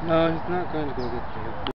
No, he's not going to go get the